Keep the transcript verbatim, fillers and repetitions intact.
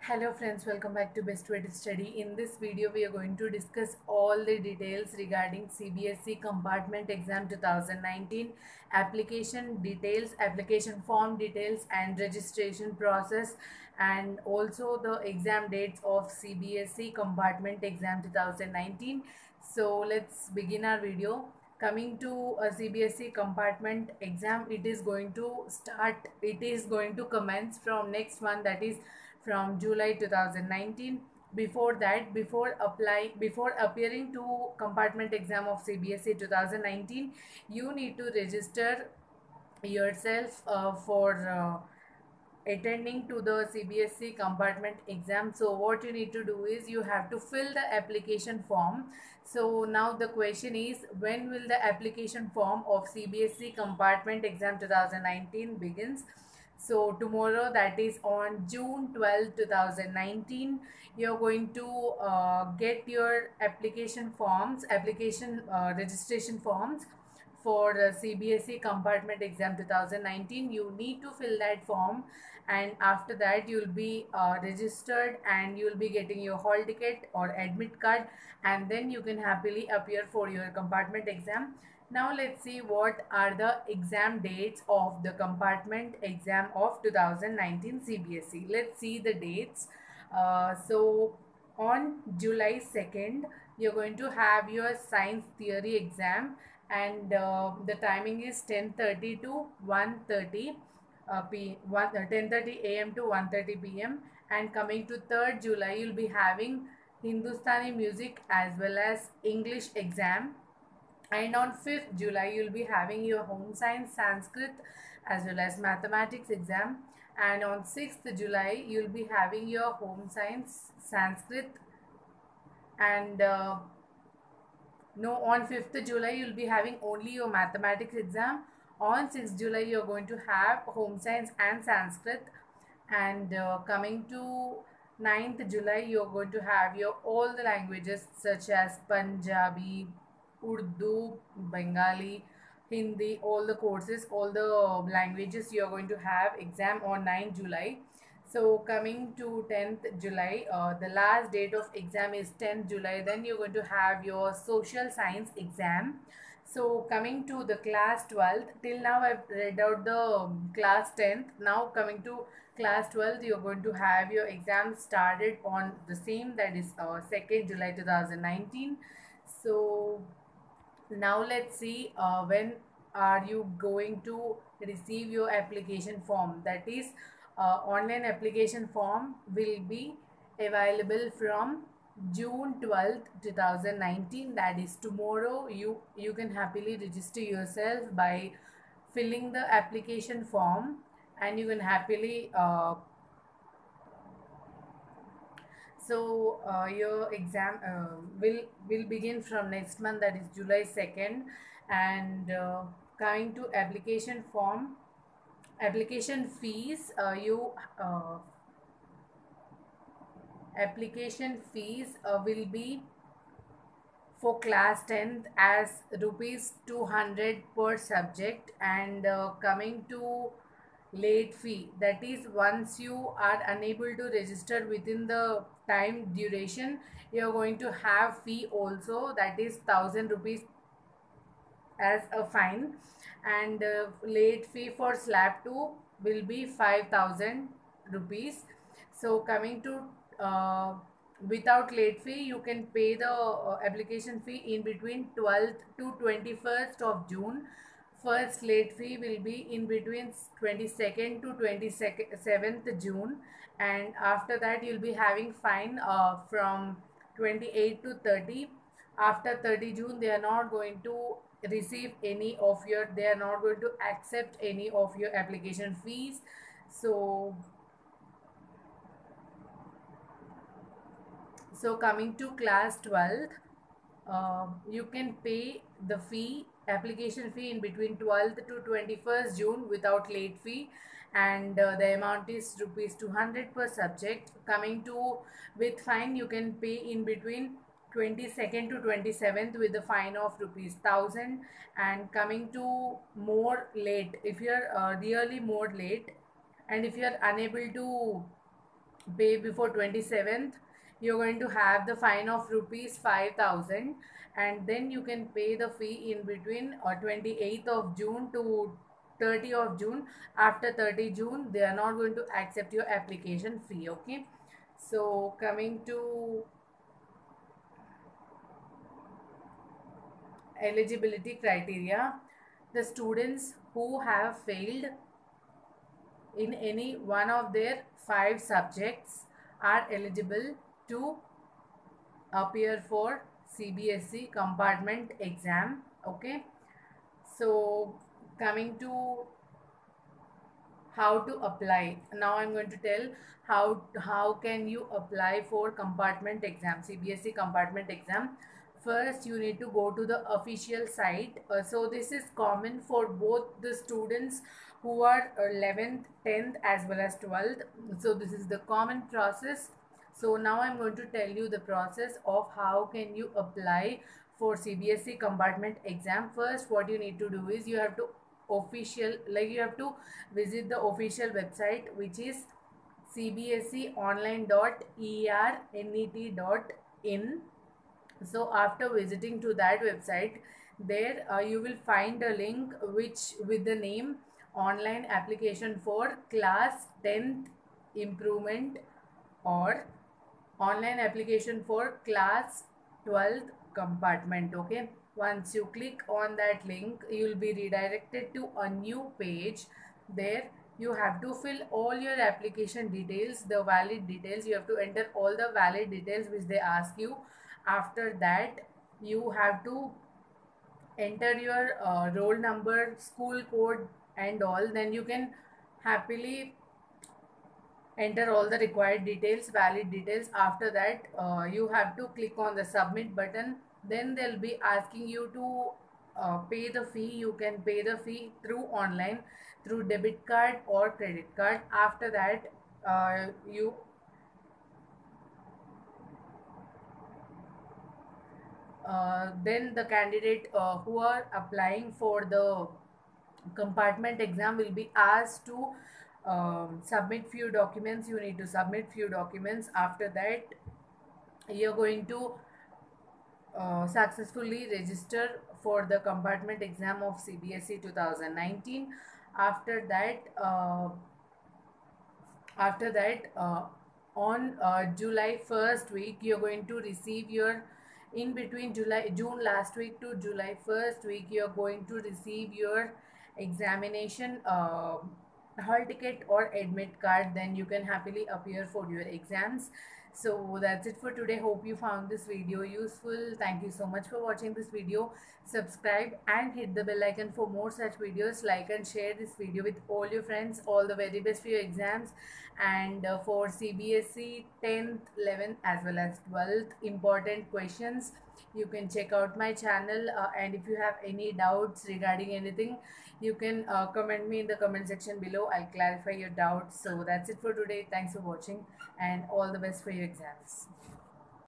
Hello friends, welcome back to Best Way to Study. In this video, we are going to discuss all the details regarding C B S E Compartment Exam twenty nineteen, application details, application form details and registration process, and also the exam dates of C B S E Compartment Exam twenty nineteen. So let's begin our video. Coming to a C B S E Compartment Exam, it is going to start, it is going to commence from next month, that is from July two thousand nineteen. Before that, before applying, before appearing to compartment exam of C B S E twenty nineteen, you need to register yourself uh, for uh, attending to the C B S E compartment exam. So what you need to do is you have to fill the application form. So now the question is, when will the application form of C B S E compartment exam twenty nineteen begins? So tomorrow, that is on June twelfth two thousand nineteen, you're going to uh, get your application forms, application uh, registration forms for uh, C B S E compartment exam twenty nineteen. You need to fill that form, and after that you'll be uh, registered and you'll be getting your hall ticket or admit card, and then you can happily appear for your compartment exam. Now let's see what are the exam dates of the compartment exam of two thousand nineteen C B S E. Let's see the dates. Uh, so on July second, you're going to have your science theory exam, and uh, the timing is ten thirty to one thirty uh, p ten thirty a m to one thirty p m And coming to third July, you'll be having Hindustani music as well as English exam. And on fifth July, you'll be having your home science, Sanskrit as well as mathematics exam. And on sixth July, you'll be having your home science, Sanskrit, and uh, no, on fifth July, you'll be having only your mathematics exam. On sixth July, you're going to have home science and Sanskrit. And uh, coming to ninth July, you're going to have your all the languages such as Punjabi, Urdu, Bengali, Hindi, all the courses, all the languages you're going to have exam on ninth July. So coming to tenth July, uh, the last date of exam is tenth July. Then you're going to have your social science exam. So coming to the class twelfth, till now I've read out the um, class tenth. Now coming to class twelfth, you're going to have your exam started on the same, that is uh, second July two thousand nineteen. So now let's see uh, when are you going to receive your application form. That is uh, online application form will be available from June twelfth two thousand nineteen, that is tomorrow. You you can happily register yourself by filling the application form, and you can happily uh, so uh, your exam uh, will will begin from next month, that is July second. And uh, coming to application form, application fees, uh, you uh, application fees uh, will be for class tenth as rupees two hundred per subject. And uh, coming to late fee, that is once you are unable to register within the time duration, you are going to have fee also, that is one thousand rupees as a fine. And uh, late fee for slab two will be five thousand rupees. So coming to uh, without late fee, you can pay the uh, application fee in between twelfth to twenty-first of June. First late fee will be in between twenty-second to twenty-seventh June, and after that you'll be having fine uh, from twenty-eight to thirty. After thirty June, they are not going to receive any of your, they are not going to accept any of your application fees. So so coming to class twelfth, uh, you can pay the fee, application fee in between twelfth to twenty-first June without late fee, and uh, the amount is rupees two hundred per subject. Coming to with fine, you can pay in between twenty-second to twenty-seventh with the fine of rupees one thousand. And coming to more late, if you are uh, really more late, and if you are unable to pay before twenty-seventh, you're going to have the fine of rupees five thousand, and then you can pay the fee in between or twenty-eighth of June to thirtieth of June. After thirtieth June, they are not going to accept your application fee. Okay, so coming to eligibility criteria, the students who have failed in any one of their five subjects are eligible to appear for C B S E compartment exam. Okay, so coming to how to apply, now I'm going to tell how how can you apply for compartment exam, C B S E compartment exam. First, you need to go to the official site. Uh, so this is common for both the students who are eleventh, tenth as well as twelfth. So this is the common process. So now I'm going to tell you the process of how can you apply for C B S E compartment exam. First, what you need to do is you have to official like you have to visit the official website, which is c b s e online dot e r net dot in. So after visiting to that website, there uh, you will find a link which with the name online application for class tenth improvement or online application for class twelfth compartment. Okay, once you click on that link, you will be redirected to a new page. There you have to fill all your application details, the valid details. You have to enter all the valid details which they ask you. After that, you have to enter your uh, roll number, school code and all. Then you can happily enter all the required details, valid details. After that, uh, you have to click on the submit button. Then they'll be asking you to uh, pay the fee. You can pay the fee through online, through debit card or credit card. After that, uh, you uh, then the candidate uh, who are applying for the compartment exam will be asked to um, submit few documents. You need to submit few documents. After that, you're going to uh, successfully register for the compartment exam of C B S E twenty nineteen. After that, uh, after that uh, on uh, July first week, you're going to receive your in between July June last week to July first week, you're going to receive your examination uh, hall ticket or admit card. Then you can happily appear for your exams. So that's it for today. Hope you found this video useful. Thank you so much for watching this video. Subscribe and hit the bell icon for more such videos. Like and share this video with all your friends. All the very best for your exams. And uh, for C B S E tenth, eleventh as well as twelfth important questions, you can check out my channel. Uh, and if you have any doubts regarding anything, you can uh, comment me in the comment section below. I'll clarify your doubts. So that's it for today. Thanks for watching and all the best for your exams.